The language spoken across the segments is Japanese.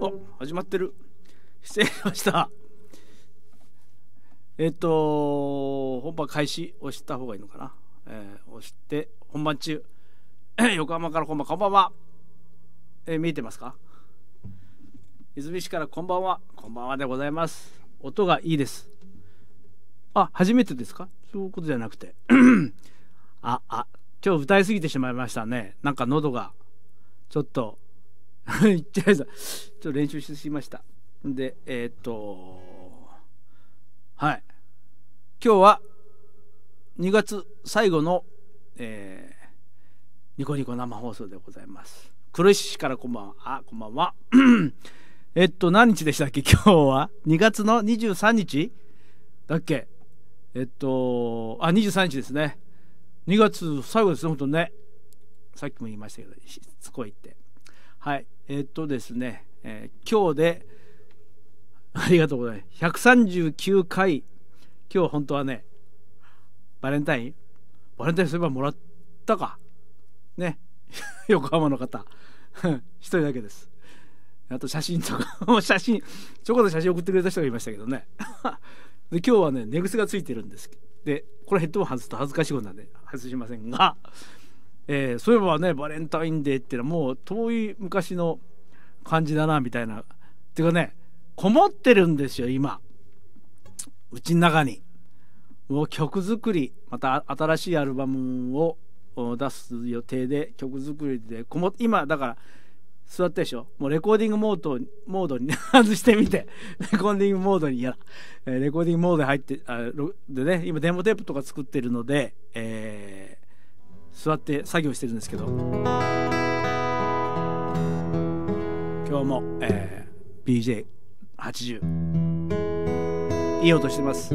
お、始まってる。失礼しました。本番開始押した方がいいのかな。押して本番中横浜からこんばんは。見えてますか？泉市からこんばんはでございます。音がいいです。あ、初めてですか？そういうことじゃなくて今日歌いすぎてしまいましたね。なんか喉がちょっと言っちゃいました。ちょっと練習しすぎました。ではい、今日は2月最後の、ニコニコ生放送でございます。黒石市からこんばんは。こんばんは何日でしたっけ？今日は2月の23日だっけ？23日ですね。2月最後ですね、ほんとね。さっきも言いましたけど、しつこいって。はい。ですね、今日で、ありがとうございます。139回、今日本当はね、バレンタインそういえばもらったか。ね。横浜の方。一人だけです。あと写真とか、ちょこっと写真送ってくれた人がいましたけどね。で今日はね、寝癖がついてるんです。で、これヘッドホン外すと恥ずかしいことなんで外しませんが、そういえばね、バレンタインデーってのはもう遠い昔の感じだなみたいな。っていうかね、こもってるんですよ今。うちの中にもう曲作り、また新しいアルバムを出す予定で曲作りで今だから座ったでしょ。もうレコーディングモードに外してみて、レコーディングモードにレコーディングモードに入ってでね、今デモテープとか作ってるので、座って作業してるんですけど、今日も、BJ80 いい音してます。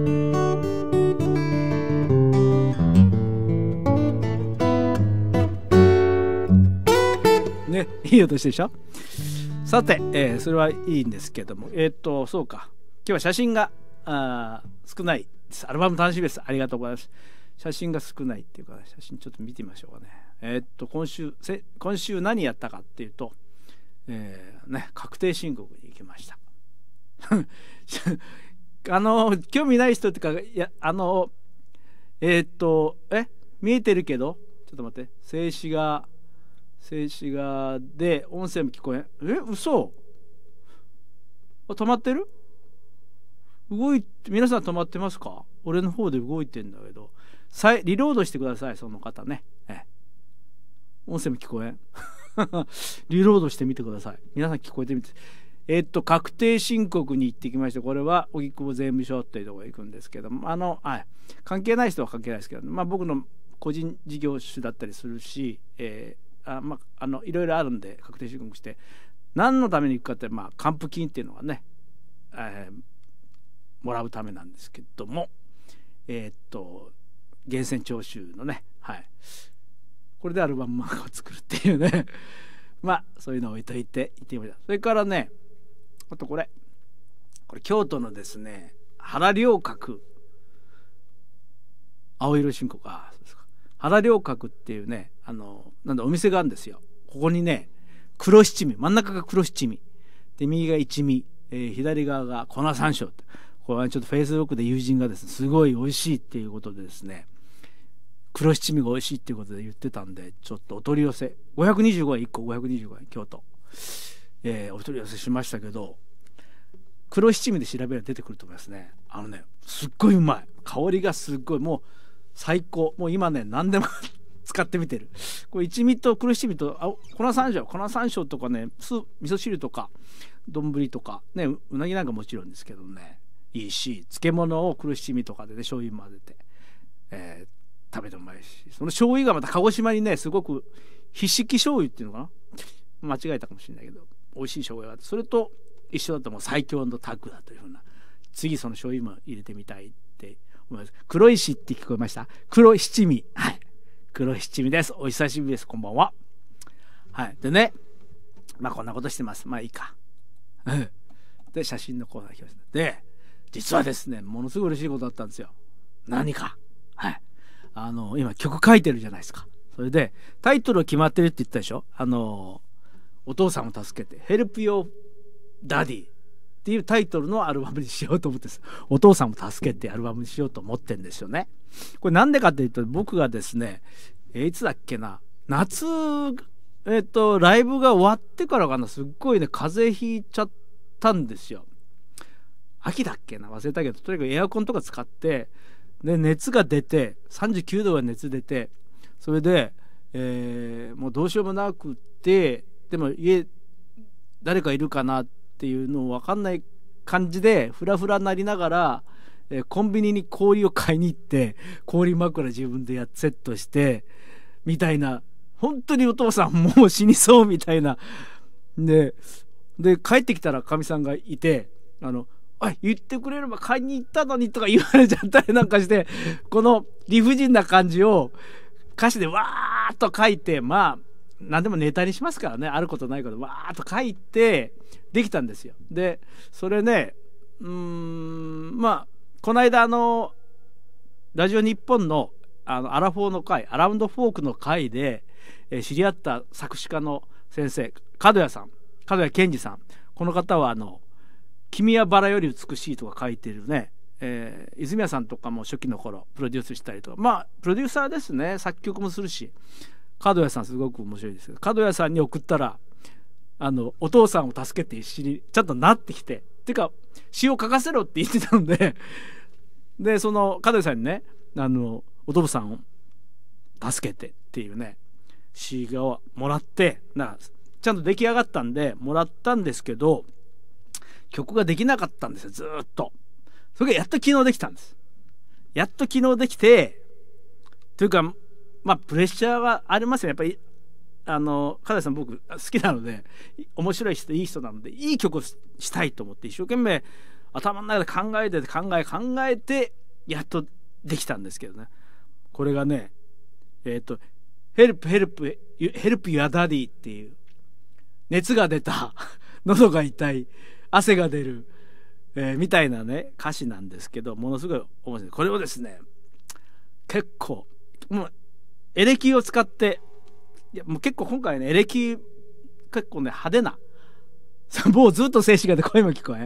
ね、いい音してるでしょ。さて、それはいいんですけども、そうか、今日は写真が少ないです。アルバム楽しみです。ありがとうございます。写真が少ないっていうか、写真ちょっと見てみましょうかね。今週何やったかっていうと、確定申告に行きました。興味ない人っていうか、いや見えてるけど、ちょっと待って、静止画で音声も聞こえん。嘘？止まってる？皆さん止まってますか？俺の方で動いてんだけど、リロードしてください、その方ね。音声も聞こえんリロードしてみてください。皆さん聞こえてみて。確定申告に行ってきました。これは荻窪税務署っていうところに行くんですけども、関係ない人は関係ないですけど、僕の個人事業主だったりするし、いろいろあるんで確定申告して、何のために行くかって、還付金っていうのがね、もらうためなんですけども、源泉徴収のね、これでアルバム漫画を作るっていうねそういうのを置いといて行ってみました。それからね、あとこれ京都のですね、原良閣青色申告、そうですか。原良閣っていうね、お店があるんですよ。ここにね、黒七味、真ん中が黒七味で、右が一味、左側が粉山椒って、これはちょっとフェイスブックで友人がですね、すごい美味しいっていうことでですね、黒七味が美味しいっていうことで言ってたんで、ちょっとお取り寄せ525円、1個525円、京都、お取り寄せしましたけど、黒七味で調べれば出てくると思いますね。すっごいうまい、香りがすっごい、もう最高。もう今ね、何でも使ってみてる。これ一味と黒七味と粉山椒とかね、味噌汁とか丼とかね、うなぎなんかもちろんですけどね、いいし、漬物を黒七味とかでね、醤油混ぜて、食べてもうまいし、その醤油がまた鹿児島にね、すごく筆式醤油っていうのかな、間違えたかもしれないけど美味しい醤油があって、それと一緒だともう最強のタッグだというふうな、次その醤油も入れてみたいって思います。黒石って聞こえました？黒七味、黒七味です。お久しぶりです。こんばんは。でね、こんなことしてます。いいか。で、写真のコーナー来ました。で、実はですね、ものすごい嬉しいことだったんですよ。何か。今曲書いてるじゃないですか。それでタイトル決まってるって言ったでしょ。 お父さんを助けて Help Your Daddy っていうタイトルのアルバムにしようと思ってです。お父さんを助けてアルバムにしようと思ってんですよね。これなんでかっていうと、僕がですね、いつだっけな、夏ライブが終わってからかな、すっごいね風邪ひいちゃったんですよ。秋だっけな、忘れたけど、とにかくエアコンとか使ってで熱が出て39度が熱出て、それで、もうどうしようもなくって、でも家誰かいるかなっていうの分かんない感じでフラフラなりながら、コンビニに氷を買いに行って氷枕自分でセットしてみたいな、本当にお父さんもう死にそうみたいな。で帰ってきたらかみさんがいて、言ってくれれば買いに行ったのにとか言われちゃったりなんかして、この理不尽な感じを歌詞でわーっと書いて、まあ何でもネタにしますからね、あることないことわーっと書いてできたんですよ。でそれね、まあこの間ラジオ日本のアラフォーの会、アラウンドフォークの会で、知り合った作詞家の先生、角谷健二さん。この方は君はバラより美しいとか書いてるね、泉谷さんとかも初期の頃プロデュースしたりとか、まあプロデューサーですね、作曲もするし。角谷さんすごく面白いですけど、角谷さんに送ったらお父さんを助けて一緒にちゃんとなってきて、っていうか詩を書かせろって言ってたのででその角谷さんにね、お父さんを助けてっていうね詩をもらって、ちゃんと出来上がったんでもらったんですけど、曲ができなかったんですよ、ずっと。それがやっと昨日できたんです。やっと昨日できて、というかまあプレッシャーはありますよやっぱり。角谷さん僕好きなので、面白い人いい人なので、いい曲をしたいと思って一生懸命頭の中で考えてやっとできたんですけどね。これがねHelp Your Daddy っていう、熱が出た喉が痛い汗が出る、みたいなね歌詞なんですけど、ものすごい面白い。これをですね結構もうエレキを使って、いやもう結構今回ねエレキ結構ね派手なもうずっと静止画で声も聞こえ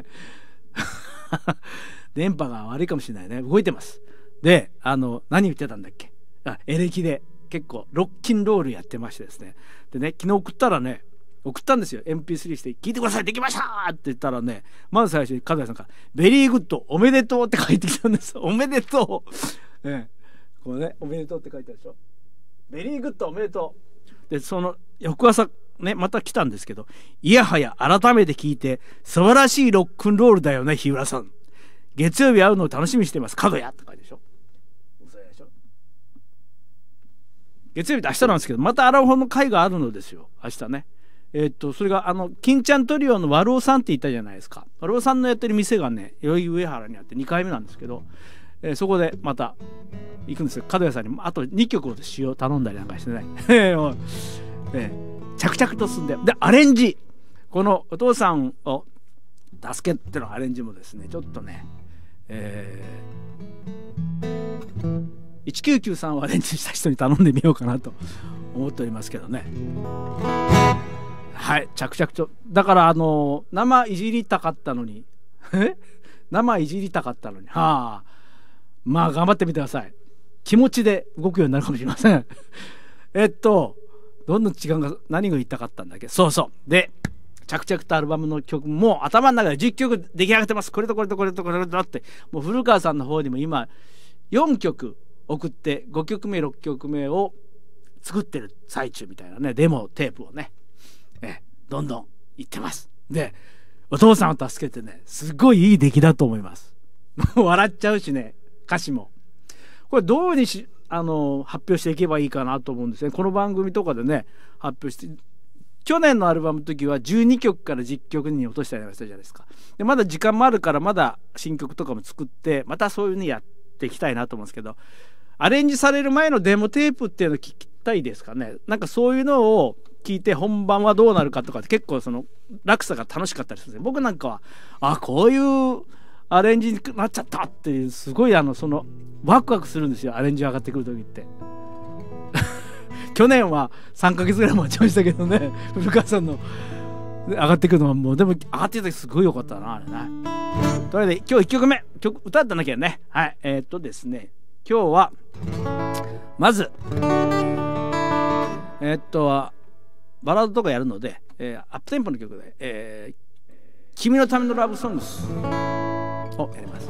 電波が悪いかもしれないね、動いてます。で何言ってたんだっけ、エレキで結構ロッキンロールやってましてですね、でね昨日送ったんですよ、 MP3 して聞いてくださいできましたって言ったらね、まず最初に角谷さんからベリーグッドおめでとうって書いてきたんです。おめでとうこれねおめでとうって書いてあるでしょ、ベリーグッドおめでとうで、その翌朝ねまた来たんですけど、いやはや改めて聞いて素晴らしいロックンロールだよね日浦さん、月曜日会うのを楽しみにしてます角谷って書いてあるでしょ。嘘やでしょ。月曜日って明日なんですけど、またアラフォーの会があるのですよ明日ね。それが金ちゃんトリオの和郎さんって言ったじゃないですか。和郎さんのやってる店がね代々木上原にあって2回目なんですけど、そこでまた行くんですよ。角谷さんにあと2曲を詩を頼んだりなんかしてね着々と進んで、でアレンジ、このお父さんを助けってのアレンジもですねちょっとね、1993をアレンジした人に頼んでみようかなと思っておりますけどね。はい、着々と。だから生いじりたかったのに生いじりたかったのに、はあ、まあ頑張ってみてください。気持ちで動くようになるかもしれませんどんどん違うが何が言いたかったんだっけ。そうで着々とアルバムの曲も頭の中で10曲出来上がってます。これとこれとこれとこれとって、もう古川さんの方にも今4曲送って5曲目6曲目を作ってる最中みたいなね、デモテープをねどんどん言ってます。でお父さんを助けてねすごいいい出来だと思います笑っちゃうしね、歌詞もこれどういうふうに発表していけばいいかなと思うんですね。この番組とかでね発表して、去年のアルバムの時は12曲から10曲に落としたりしたじゃないですか。でまだ時間もあるからまだ新曲とかも作ってまたそういう風にやっていきたいなと思うんですけど、アレンジされる前のデモテープっていうのを聞きたいですかね。なんかそういうのを聞いて本番はどうなるかとかって結構その落差が楽しかったりするんですよ。僕なんかはこういうアレンジになっちゃったっていう、すごいそのワクワクするんですよ、アレンジ上がってくる時って去年は3ヶ月ぐらい待ちましたけどね、古川さんの上がってくるのはもう、でも上がってきた時すごい良かったな、あれね。というわけで今日1曲目歌ってなきゃね。はい、ですね、今日はまずバラードとかやるので、アップテンポの曲で、君のためのラブソングスをやります。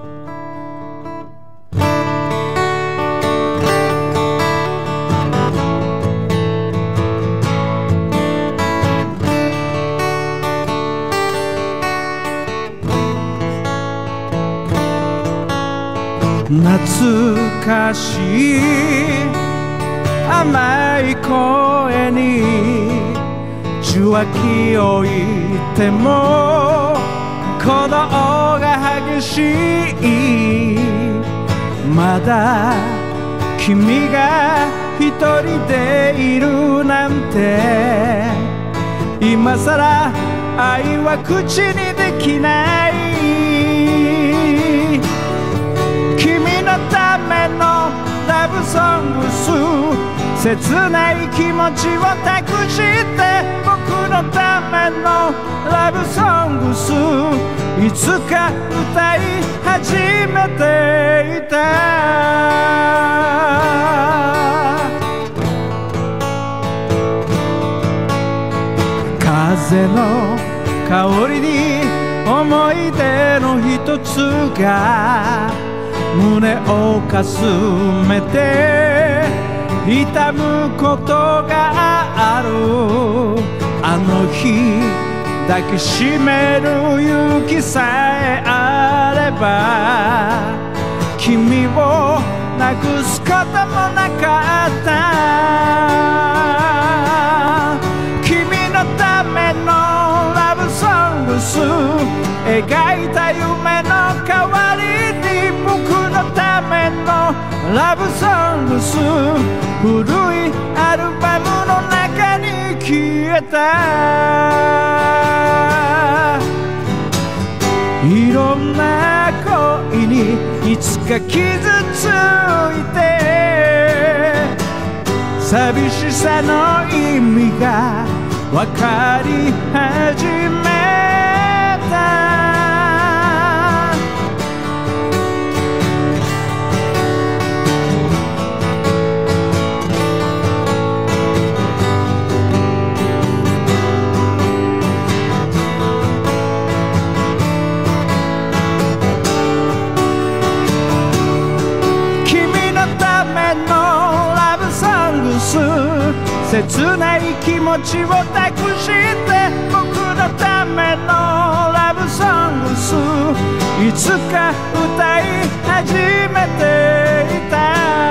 懐かしい甘い声に受話器を置いても鼓動が激しい。まだ君が一人でいるなんて、今さら愛は口にできない。君のためのラブソングス、切ない気持ちを託して僕のためのラブソングス、いつか歌い始めていた。風の香りに思い出の一つが胸をかすめて痛むことがある。あの日抱きしめる勇気さえあれば君をなくすこともなかった。君のためのラブソングス、描いた夢の代わりに僕のためのラブソングス、古いアルバムの中に消えた。いろんな恋にいつか傷ついて寂しさの意味が分かり始めた。切ない気持ちを託して僕のためのラブソングス、いつか歌い始めていた。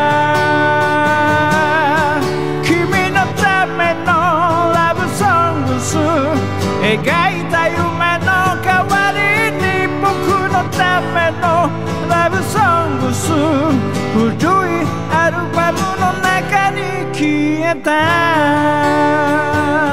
君のためのラブソングス、描いた夢の代わりに僕のためのラブソングス、古いアルバムの中に消えた。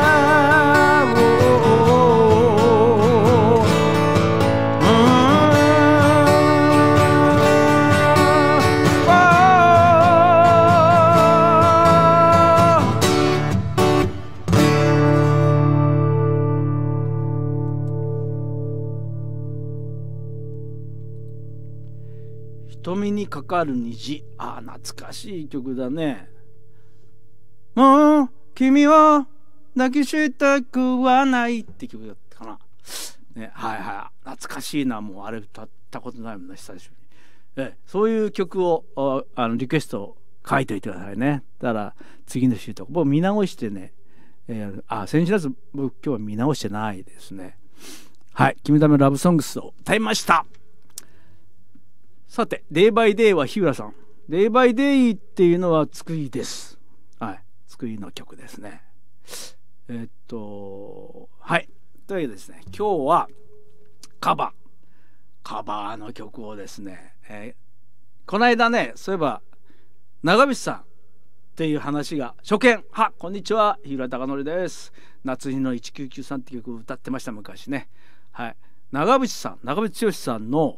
瞳にかかる虹、懐かしい曲だね。もう君を抱きしたくはないって曲だったかな、ね、はいはい、懐かしいな。もうあれ歌ったことないもんね、久しぶりに。そういう曲をリクエストを書いておいてくださいね。だから次の週とか僕見直してね、先週のやつ僕今日は見直してないですね。はい、君のためのラブソングスを歌いました。さて、デイバイデイは日浦さん。デイバイデイっていうのはつくいです。はい、つくいの曲ですね。はい。というわけでですね、今日はカバーの曲をですね、この間ね、そういえば長渕さんっていう話が初見、こんにちは、日浦貴則です。夏日の1993って曲を歌ってました昔ね。はい、長渕剛さんの、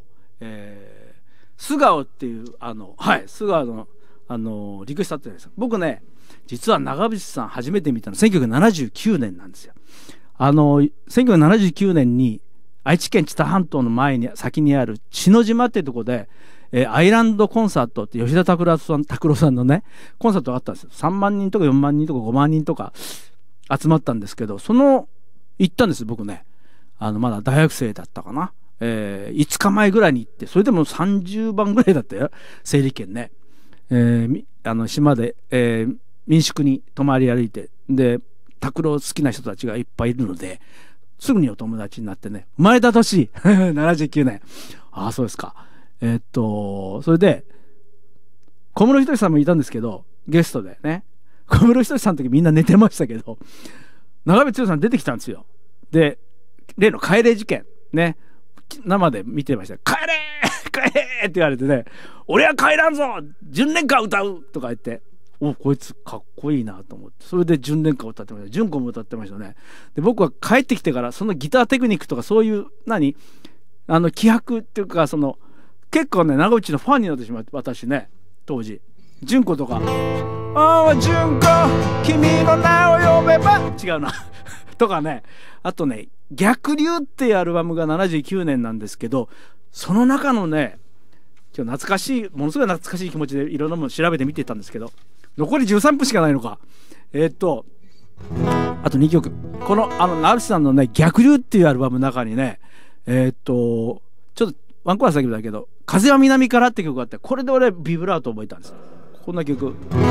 素顔っていう素顔のリクエストあったじゃないですか。僕ね実は長渕さん初めて見たの1979年なんですよ。1979年に愛知県知多半島の先にある知野島っていうところで、アイランドコンサートって吉田拓郎さんのねコンサートがあったんですよ。3万人とか4万人とか5万人とか集まったんですけど、行ったんです僕ね。まだ大学生だったかな。5日前ぐらいに行って、それでも30番ぐらいだったよ整理券ね。島で、民宿に泊まり歩いて、で拓郎好きな人たちがいっぱいいるので、すぐにお友達になってね、生まれた年79年。ああそうですか。それで小室仁さんもいたんですけど、ゲストでね、小室仁さんの時みんな寝てましたけど、長渕剛さん出てきたんですよ。で例の帰れ事件ね、生で見てました。帰れ帰れって言われてね、俺は帰らんぞ純恋歌歌うとか言って、こいつかっこいいなと思って、それで純恋歌を歌ってました。純子も歌ってましたね。で僕は帰ってきてからそのギターテクニックとかそういう気迫っていうか、結構ね長渕のファンになってしまって、私ね当時純子とか「ああ純子君の名を呼べば」違うなとかね、あとね逆流っていうアルバムが79年なんですけど、その中のね今日懐かしい、ものすごい懐かしい気持ちでいろんなもの調べて見てたんですけど、残り13分しかないのか。あと2曲、この長渕さんのね逆流っていうアルバムの中にね、ちょっとワンコーラスだけだけど「風は南から」って曲があって、これで俺ビブラート覚えたんです。こんな曲。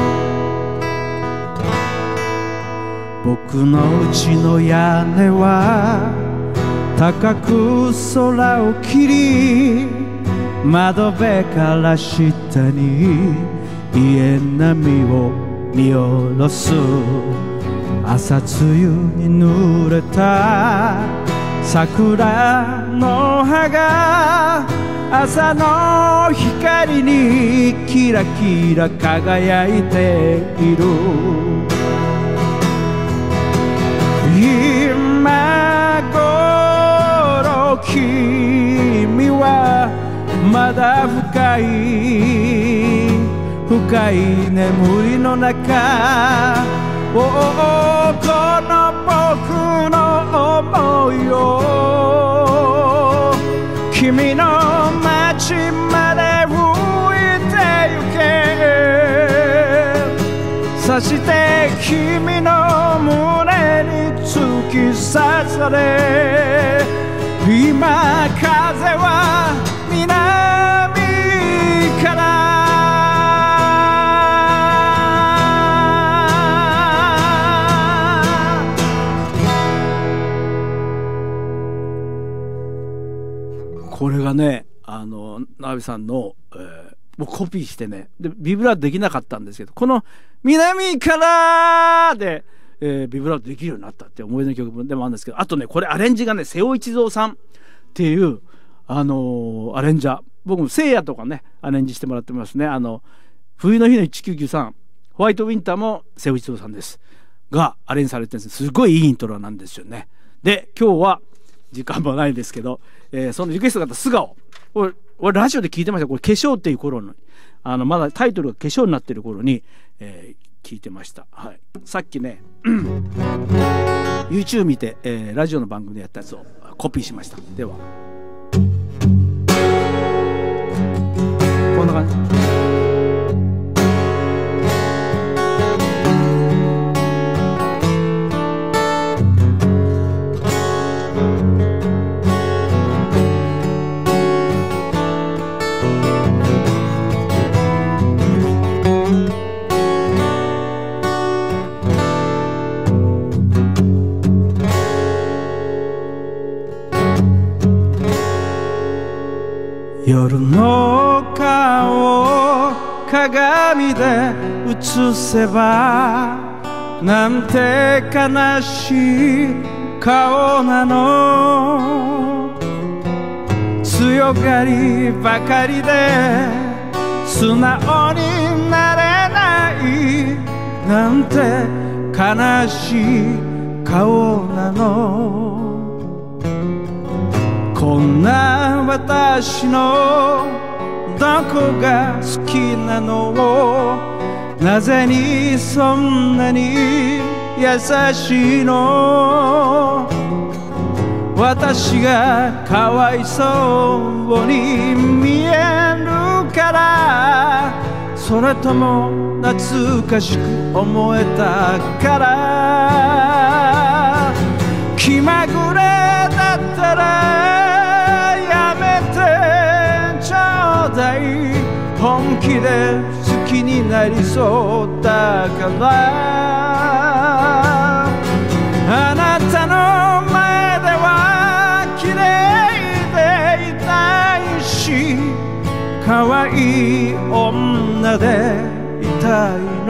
僕の家の屋根は高く空を切り、窓辺から下に家並みを見下ろす。朝露に濡れた桜の葉が朝の光にキラキラ輝いている。今頃君はまだ深い眠りの中、この僕の想いを君の街まで吹いてゆけ。そして君の胸に突き刺され、今風は南から。 これがね長渕さんの、僕コピーしてね、でビブラートできなかったんですけど、この「南から」で、ビブラートできるようになったって思い出の曲でもあるんですけど、あとねこれアレンジがね瀬尾一三さんっていうアレンジャー、僕も聖夜とかねアレンジしてもらってますね。冬の日の1993ホワイトウィンターも瀬尾一三さんですがアレンジされてるんです。すごいいいイントロなんですよね。で今日は時間もないですけど、そのリクエストがあった素顔、俺ラジオで聞いてました。これ化粧っていう頃のまだタイトルが化粧になってる頃に、聞いてました、はい、さっきねYouTube 見て、ラジオの番組でやったやつをコピーしました。ではこんな感じ。 夜の顔を鏡で映せばなんて悲しい顔なの。強がりばかりで素直になれないなんて悲しい顔なの。こんな私のどこが好きなのをなぜにそんなに優しいの？私がかわいそうに見えるから、それとも懐かしく思えたから。気まぐれだったらやめてちょうだい、本気で好きになりそうだから。あなたの前では綺麗でいたいし、可愛い女でいたいの。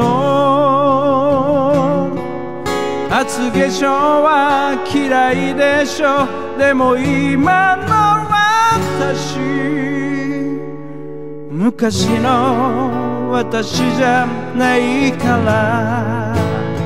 厚化粧は嫌いでしょ。でも今の私、昔の私じゃないから。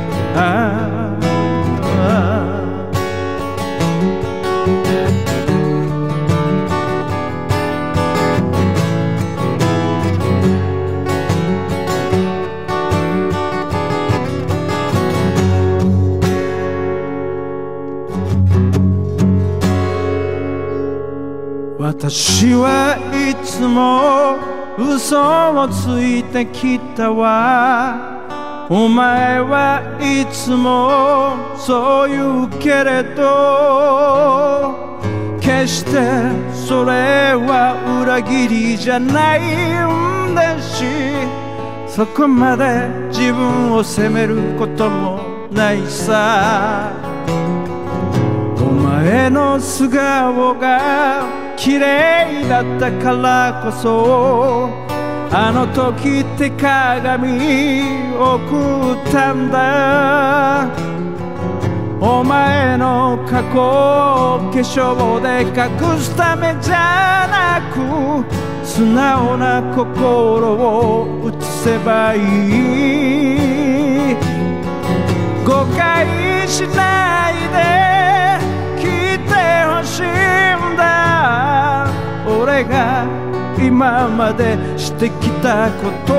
私はいつも嘘をついてきたわ。お前はいつもそう言うけれど、決してそれは裏切りじゃないんだし、そこまで自分を責めることもないさ。お前の素顔が綺麗だったからこそ、あの時って鏡を送ったんだ。お前の過去を化粧で隠すためじゃなく、素直な心を映せばいい。誤解しないで聞いてほしいんだ。俺が今までしてきたこと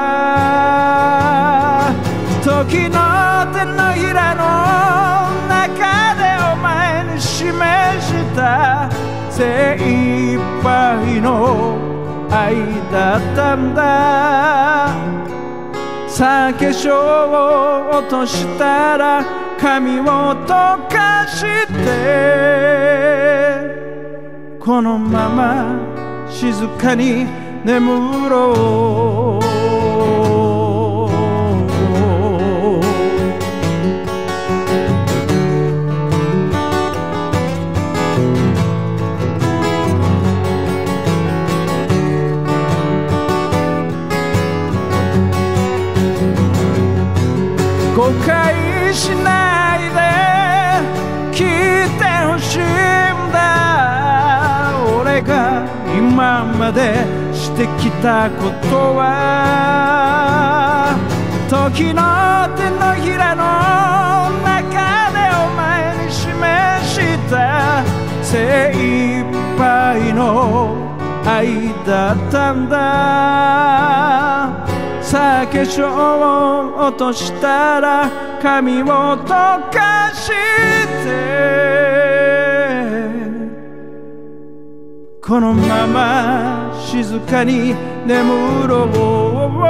は、時の手のひらの中でお前に示した精一杯の愛だったんだ。さあ化粧を落としたら髪を溶かして、このまま静かに眠ろう。誤解しないで聞いてほしいんだ。俺が今までしてきたことは、時の手のひらの中でお前に示した精一杯の愛だったんだ。さあ化粧を落としたら髪を溶かして、このまま静かに眠ろう。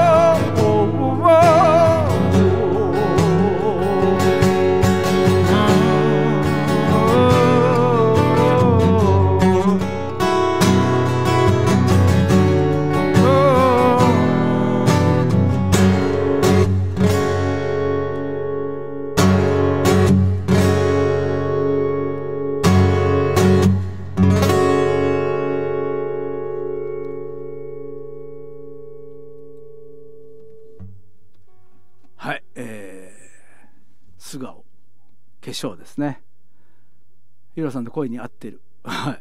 はい、素顔、化粧ですね。ヒロさんと声に合ってる。はい。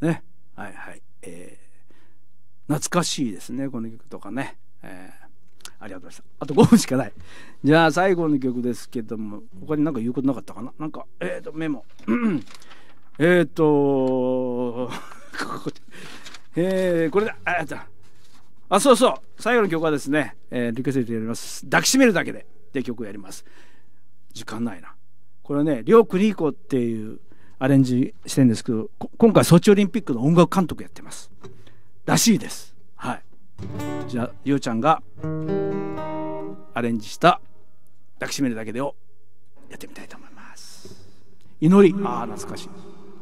ね。はいはい。懐かしいですね、この曲とかね。ありがとうございました。あと5分しかない。じゃあ最後の曲ですけども、他に何か言うことなかったかな。なんかメモ。これだ。 そうそう、最後の曲はですね、リクエストでやります抱きしめるだけでって曲をやります。時間ないな。これはね、両邦彦っていうアレンジしてるんですけど、今回ソチオリンピックの音楽監督やってますらしいです。はい、じゃありおちゃんがアレンジした抱きしめるだけでをやってみたいと思います。祈り、懐かしい。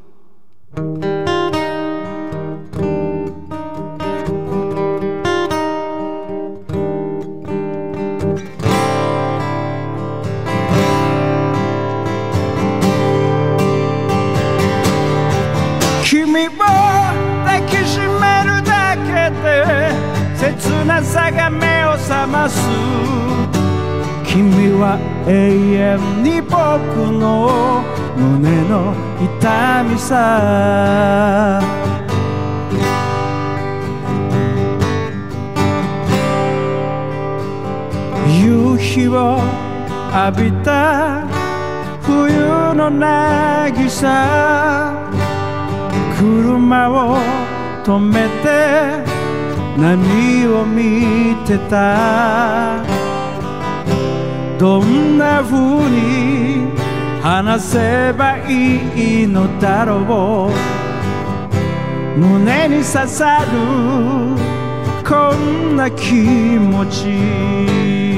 君を抱きしめるだけで切なさが目を覚ます。君は永遠に僕の胸の痛みさ。夕日を浴びた冬の渚、車を止めて波を見てた。どんな風に話せばいいのだろう。胸に刺さるこんな気持ち。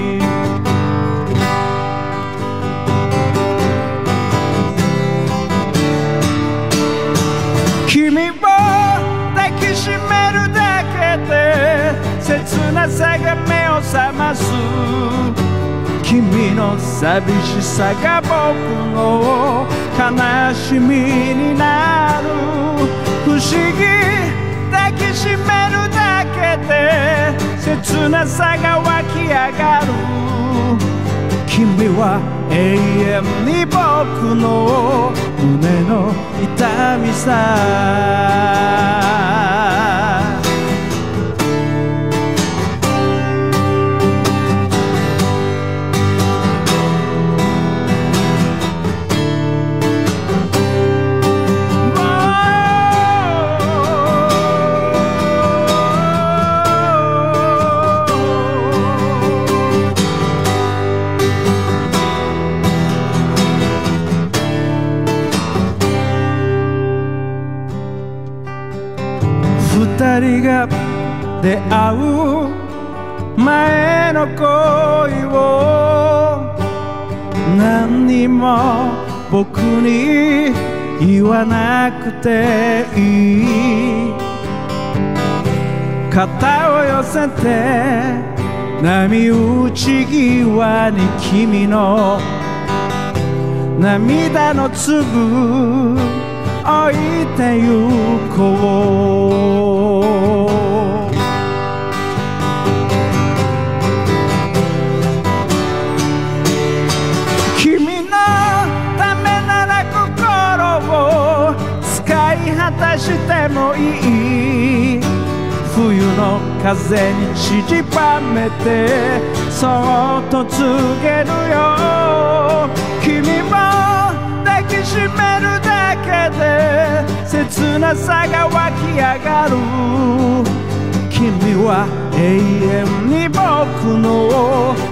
君を抱きしめるだけで切なさが目を覚ます。君の寂しさが僕の悲しみになる。不思議、抱きしめるだけで切なさが湧き上がる。君は永遠に僕の胸の痛みさ。二人が出会う前の恋を何にも僕に言わなくていい。肩を寄せて波打ち際に君の涙の粒置いてゆこう。君のためなら心を使い果たしてもいい。冬の風に散りばめてそっと告げるよ。君も抱きしめるだけで切なさが湧き上がる。君は永遠に僕の